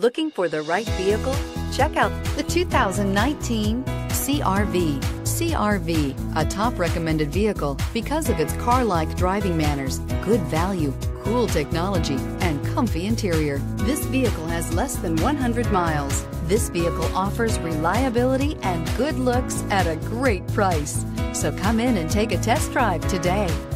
Looking for the right vehicle? Check out the 2019 CR-V. CR-V, a top recommended vehicle because of its car-like driving manners, good value, cool technology, and comfy interior. This vehicle has less than 100 miles. This vehicle offers reliability and good looks at a great price. So come in and take a test drive today.